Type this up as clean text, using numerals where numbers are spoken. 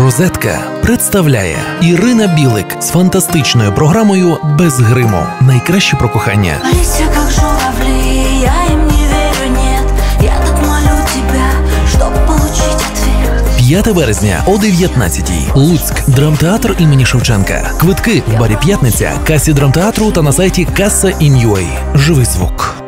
Розетка представляє Ірина Білик з фантастичною програмою «Без гриму». Найкраще про кохання. Листья как журавли, я им не верю, нет. Я так молю тебя, чтоб получить ответ. 5 березня о 19-й. Луцьк. Драмтеатр імені Шевченка. Квитки в барі «П'ятниця», касі драмтеатру та на сайті Kassa.in.ua. Живий звук.